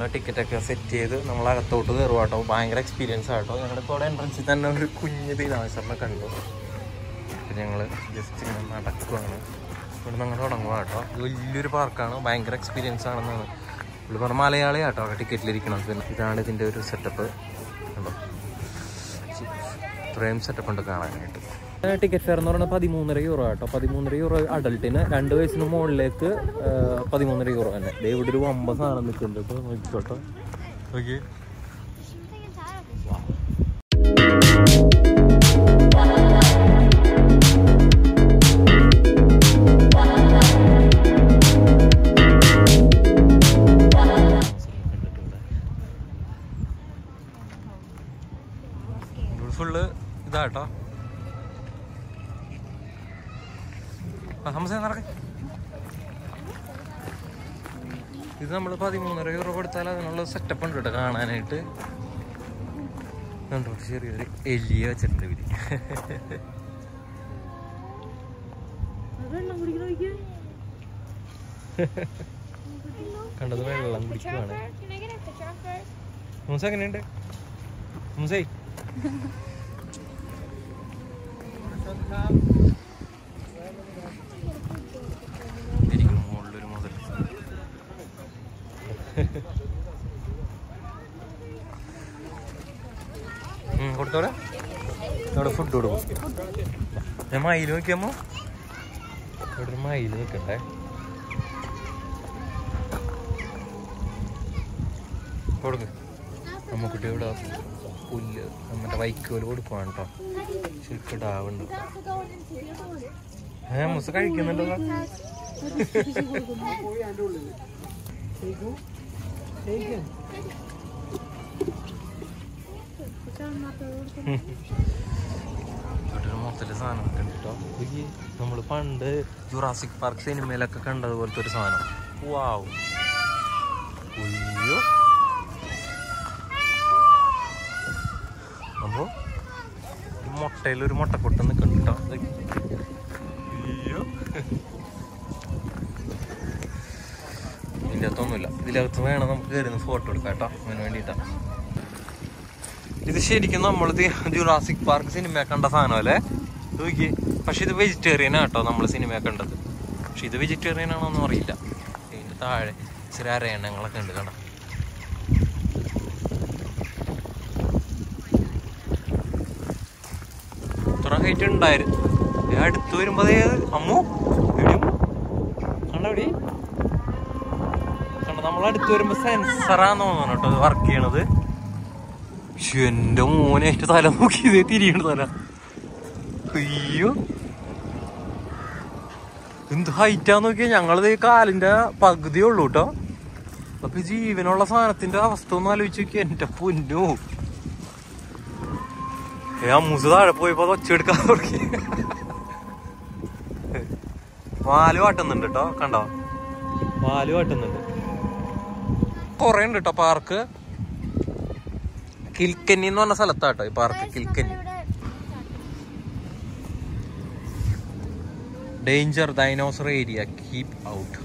ടിക്കറ്റൊക്കെ സെറ്റ് ചെയ്ത് നമ്മൾ അകത്തോട്ട് കയറുക കേട്ടോ. ഭയങ്കര എക്സ്പീരിയൻസ് ആട്ടോ. ഞങ്ങളുടെ ഇപ്പോൾ അവിടെ എൻട്രൻസിൽ തന്നെ ഒരു കുഞ്ഞ് ദിനാചരണ കണ്ടു. അപ്പം ഞങ്ങൾ ജസ്റ്റ് ഇങ്ങനെ നടക്കുകയാണ്. ഇവിടെ നിന്ന് അങ്ങനെ തുടങ്ങുക കേട്ടോ. ഇത് വലിയൊരു പാർക്കാണ്, ഭയങ്കര എക്സ്പീരിയൻസ് ആണെന്നാണ് ഇവിടെ പറഞ്ഞ മലയാളി ആട്ടോ അവിടെ ടിക്കറ്റിലിരിക്കണം. പിന്നെ ഇതാണ് ഇതിൻ്റെ ഒരു സെറ്റപ്പ് കണ്ടോ. ഇത്രയും സെറ്റപ്പ് ഉണ്ട് കാണാനായിട്ട്. ടിക്കറ്റ് ഫെയർ എന്ന് പറയുന്നത് 13 യൂറോ കേട്ടോ. 13 യൂറോ അഡൾട്ടിന്, 2 വയസ്സിന് മുകളിലേക്ക് 13 യൂറോ തന്നെ. ഇവിടെ ഒരു 50 സാധനം നിൽക്കുന്നുണ്ട് ഇപ്പോൾ നോക്കിക്കോട്ടോ. ഓക്കെ ഫുള്ള് ഇതാട്ടോ. ഇത് നമ്മൾ 13 യൂറോ കൊടുത്താൽ അതിനുള്ള സെറ്റപ്പ് ഉണ്ട് കേട്ടോ കാണാനായിട്ട്. കണ്ടോ ചെറിയൊരു എലിയ വെച്ചിട്ടുണ്ട് ഇവര്. കണ്ടത് വെള്ളം കുടിക്കുവാണ്. മൂസ എങ്ങനെയുണ്ട് മൂസേ? മുകളിലൊരു മുതൽ കൊടുത്തോടെ ഇവിടെ ഫുഡ് കൊടുക്കും. ഞാൻ മയിൽ നോക്കിയമ്മോ, ഇവിടെ ഒരു മയിൽ നിൽക്കണ്ടേ. കൊടുക്ക് അമ്മക്കുട്ടി. ഇവിടെ പുല്ല് മറ്റേ വൈക്കോല് കൊടുക്കുവാണ് കേട്ടോ. ശരിക്കും ഡാവുണ്ട്. മുസ കഴിക്കുന്നുണ്ടോ? മൊത്തത്തില് സാധനം ഉണ്ട് കേട്ടോ. നമ്മള് പണ്ട് ജുറാസിക് പാർക്ക് സിനിമയിലൊക്കെ കണ്ടതുപോലത്തെ ഒരു സാധനം. വാവ്. അയ്യോ. അപ്പോ മുട്ടയിലൊരു മുട്ടക്കൊട്ട നിൽക്കുന്നുണ്ട് കേട്ടോ. അയ്യോ. ഇതിൻ്റെ അകത്തൊന്നുമില്ല. ഇതിനകത്ത് വേണം നമുക്ക് കയറുന്ന ഫോട്ടോ എടുക്കാം കേട്ടോ. അതിന് വേണ്ടിയിട്ടാണ് ഇത്. ശരിക്കും നമ്മളിത് ജുറാസിക് പാർക്ക് സിനിമ കണ്ട സാധനം അല്ലേ നോക്കി. പക്ഷെ ഇത് വെജിറ്റേറിയൻ ആട്ടോ നമ്മൾ സിനിമ കണ്ടത്. പക്ഷെ ഇത് വെജിറ്റേറിയൻ ആണോന്നും അറിയില്ല. ഇതിൻ്റെ താഴെ ചെറിയ അരയണ്ണങ്ങളൊക്കെ ഉണ്ട് കാണാം. ഇത്ര ഹൈറ്റ് ഉണ്ടായിരുന്നു. അടുത്ത് വരുമ്പോ അമ്മു കണ്ടവിടെ കണ്ട. നമ്മളടുത്ത് വരുമ്പോ സെൻസറാന്ന് തോന്നണം കേട്ടോ ഇത് വർക്ക് ചെയ്യണത്. പക്ഷെ എന്റെ മോനായിട്ട് തല നോക്കി ഇതേ തിരിയണ തല. അയ്യോ എന്ത് ഹൈറ്റാന്ന് നോക്കിയാ. ഞങ്ങളത് കാലിന്റെ പകുതിയേ ഉള്ളൂ കേട്ടോ. അപ്പൊ ജീവനുള്ള സാധനത്തിന്റെ അവസ്ഥ ഒന്ന് ആലോചിച്ച് നോക്കിയാ. എന്റെ പൊന്നോ. അമ്മൂസ് താഴെ പോയപ്പോ ഒച്ചെടുക്കാൻ തുടങ്ങി. വാല് കാട്ടുന്നുണ്ട് കേട്ടോ. കണ്ടോ വാല് കാട്ടുന്നുണ്ട്. കൊറേ ഉണ്ട് കേട്ടോ പാർക്ക്. കിൽക്കന്നി എന്ന് പറഞ്ഞ സ്ഥലത്താട്ടോ ഈ park. Kilkenny. Danger dinosaur area, keep out.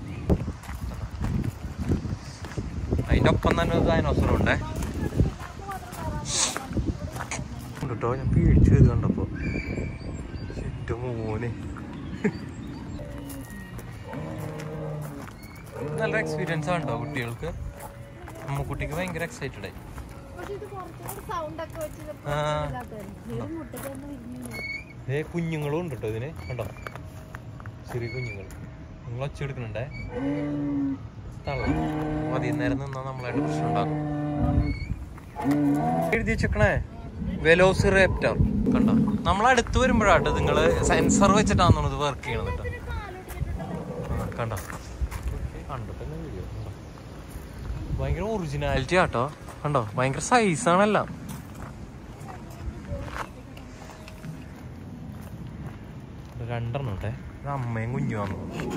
അതിന്റെ ഒപ്പം തന്നെ ഒരു ഡൈനോസർ ഉണ്ടേ കേട്ടോ. ഞാൻ പേടിച്ചു ചെയ്ത് കണ്ടപ്പോ. എന്റെ മോനെ നല്ല എക്സ്പീരിയൻസ് ആണോ കുട്ടികൾക്ക്. അമ്മക്കുട്ടിക്ക് ഭയങ്കര എക്സൈറ്റഡ് ആയി. കുഞ്ഞുങ്ങളും ഉണ്ട് കേട്ടോ ഇതിന്. കണ്ടോ ചെറിയ കുഞ്ഞുങ്ങൾ. നിങ്ങൾ ഒച്ച എടുക്കുന്നുണ്ടേ. തള്ളം അധികം നേരം നിന്നാ നമ്മളായിട്ട് പ്രശ്നം ഉണ്ടാക്കും. എഴുതി വെച്ചേക്കണേ വെലോസിറേപ്റ്റർ. കണ്ടോ നമ്മളടുത്ത് വരുമ്പോഴാട്ടോ നിങ്ങള് സെൻസർ വെച്ചിട്ടാണെന്നാണ് ഇത് വർക്ക് ചെയ്യണത് കേട്ടോ. കണ്ടോ കണ്ടോ ഭയങ്കര ഒറിജിനാലിറ്റി ആട്ടോ. കണ്ടോ ഭയങ്കര സൈസാണെല്ലാം. രണ്ടെണ്ണം ഉണ്ടേ. അമ്മയും കുഞ്ഞു വന്നു.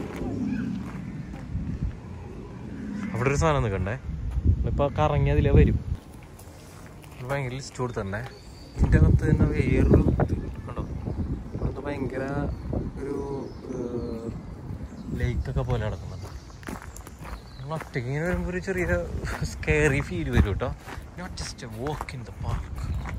അവിടെ ഒരു സാധനം നിൽക്കണ്ടേ. ഇപ്പൊ കറങ്ങി അതിലേ വരും. ഭയങ്കര ലിസ്റ്റ് കൊടുത്തണ്ടേ. ഇതിൻ്റെ അകത്ത് തന്നെ വേറൊരു കണ്ടോ. ഇവിടുത്തെ ഭയങ്കര ഒരു ലേക്കൊക്കെ പോലെ നടക്കുന്നുണ്ട്. ഞങ്ങൾ ഒറ്റയ്ക്ക് ഇങ്ങനെ വരുമ്പോൾ ഒരു ചെറിയ സ്കെയറി ഫീൽ വരും കേട്ടോ. Not just a walk in the park.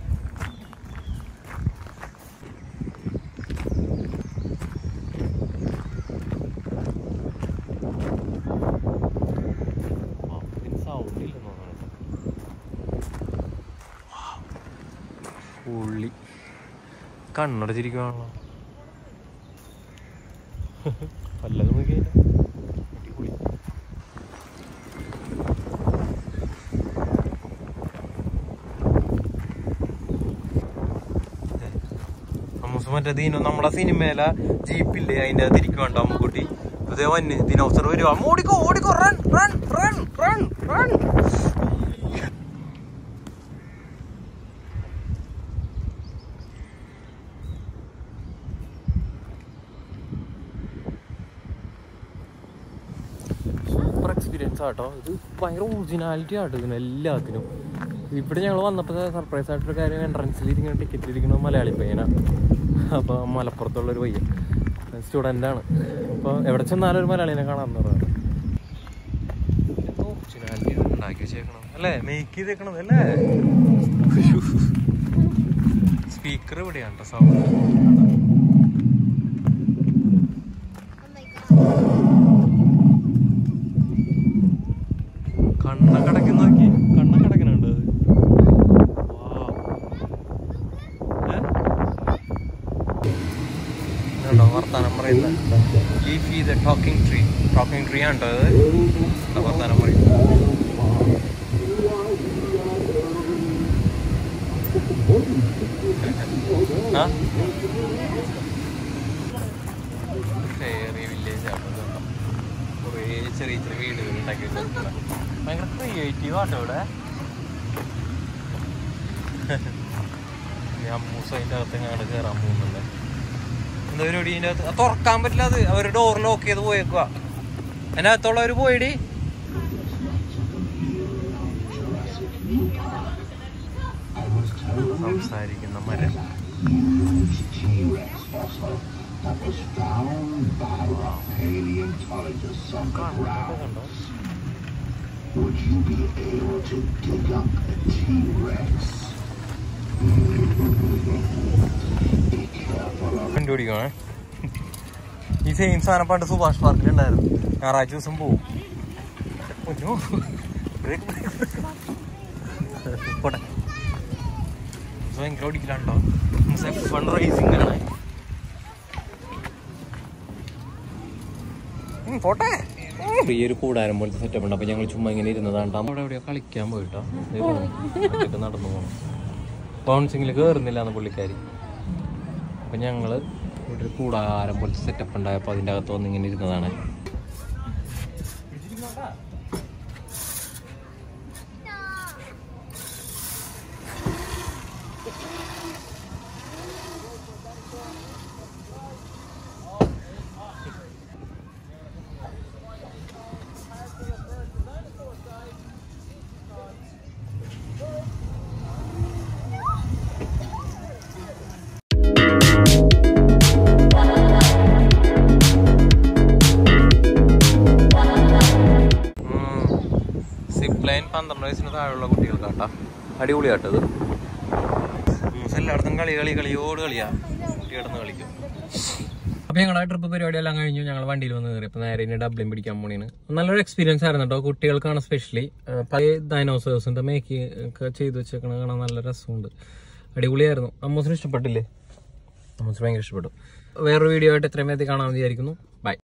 ഉള്ളി കണ്ണടച്ചിരിക്കുകയാണല്ലോ. വല്ലതും നോക്കിയില്ല. അടിപൊളി. മറ്റേ ദീനോ നമ്മളെ സിനിമയിലെ ജീപ്പില്ലേ അതിന്റെ തിരിക്കുണ്ടോ അമ്മുക്കുട്ടി ഇതേ വന്ന് ദിനോസർ വരുവാ. ഓടിക്കോ ഓടിക്കോ run run run run run. Super experience ആട്ടോ. ഇത് ഭയങ്കര ഒറിജിനാലിറ്റി ആട്ടോ ഇതിന് എല്ലാത്തിനും. ഇവിടെ ഞങ്ങൾ വന്നപ്പോൾ സർപ്രൈസ് ആയിട്ടൊരു കാര്യം, എൻട്രൻസിൽ ഇരിക്കുന്ന ടിക്കറ്റിലിരിക്കുന്ന മലയാളി പയ്യനാണ്. അപ്പോൾ മലപ്പുറത്തുള്ളൊരു പയ്യൻ സ്റ്റുഡൻ്റാണ്. അപ്പോൾ എവിടെ ചെന്നാലും ഒരു മലയാളിനെ കാണാമെന്ന് പറയുന്നത്. ഒറിജിനാലിറ്റി ഉണ്ടാക്കി വെച്ചേക്കണം അല്ലേ, മേക്ക് ചെയ്തേക്കണത് അല്ലേ. സ്പീക്കർ ഇവിടെയാണ് കേട്ടോ സൗണ്ട്. കണ്ണൊക്കെ അടയ്ക്കുന്ന നോക്കി, കണ്ണൊക്കെ അടയ്ക്കണുണ്ട്. അത് വർത്താനം പറയുന്നത് Leafy the talking tree. Talking tree ആണ് കേട്ടോ അത്. വർത്താനം പറയും. ഫെയറി വില്ലേജ് ആണ്. കുറേ ചെറിയ ചെറിയ വീടുകൾ ഉണ്ടാക്കി വെച്ചിട്ടുണ്ട്. ഭയങ്കര ക്രിയേറ്റീവ് ആട്ടോ ഇവിടെ. അമ്മൂസ് അതിൻ്റെ അകത്ത് എങ്ങാണ്ട് കയറാൻ പോകുന്നുണ്ട്. എന്താ പരിപാടി ഇതിൻ്റെ അകത്ത്? തുറക്കാൻ പറ്റില്ല, അത് അവർ ഡോർ ലോക്ക് ചെയ്ത് പോയേക്കുക. അതിൻ്റെ അകത്തുള്ളവർ പോയിടി. സംസാരിക്കുന്ന മരം. കണ്ടോ? Would you be able to dig up a T-Rex? കണ്ടുപിടിക്കണേ. ഈ സെയിം സാധനം പണ്ട് സുഭാഷ് പാർക്കിലുണ്ടായിരുന്നു. ഞായറാഴ്ച ദിവസം പോവും. പോട്ടെ. ഭയങ്കര ഓടിക്കലാണ്ടോ. ഫണ്ട് റേസിംഗ് ആണ്. പോട്ടെ. ഈ ഒരു കൂടാരം പോലത്തെ സെറ്റപ്പ് ഉണ്ട്. അപ്പോൾ ഞങ്ങൾ ചുമ്മാ ഇങ്ങനെ ഇരുന്നതാണ്. അവിടെ എവിടെയോ കളിക്കാൻ പോയിട്ടോ. ഒറ്റയ്ക്ക് നടന്നു പോകണം. ബൗൺസിങ്ങിൽ കയറുന്നില്ല എന്ന് പുള്ളിക്കാരി. അപ്പം ഞങ്ങൾ ഇവിടെ ഒരു കൂടാരം പോലത്തെ സെറ്റപ്പ് ഉണ്ടായപ്പോൾ അതിൻ്റെ അകത്ത് വന്ന് ഇങ്ങനെ ഇരുന്നതാണ്. സിപ്ലൈൻ 12 വയസ്സിന് താഴെയുള്ള കുട്ടികൾക്കാട്ടാ. അടിപൊളിയാട്ടത്. എല്ലായിടത്തും കളിയോട് കളിയാ. കുട്ടി കിടന്ന് കളിക്കും. അപ്പോൾ ഞങ്ങളുടെ ട്രിപ്പ് പരിപാടിയെല്ലാം കഴിഞ്ഞു. ഞങ്ങൾ വണ്ടിയിൽ വന്ന് കയറി. അപ്പോൾ നേരെ ഇനി ഡബ്ലിൻ പിടിക്കാൻ പോണേന്. നല്ലൊരു എക്സ്പീരിയൻസ് ആയിരുന്നു കേട്ടോ. കുട്ടികൾക്കാണ് സ്പെഷ്യലി. പഴയ ഡൈനോസേഴ്സിൻ്റെ മേക്ക് ഒക്കെ ചെയ്ത് വെച്ചേക്കണ കാണാൻ നല്ല രസമുണ്ട്. അടിപൊളിയായിരുന്നു. അമ്മൂസിന് ഇഷ്ടപ്പെട്ടില്ലേ? അമ്മൂസിന് ഭയങ്കര ഇഷ്ടപ്പെട്ടു. വേറൊരു വീഡിയോ ആയിട്ട് എത്രയും വേഗത്തിൽ കാണാൻ വിചാരിക്കുന്നു. ബൈ.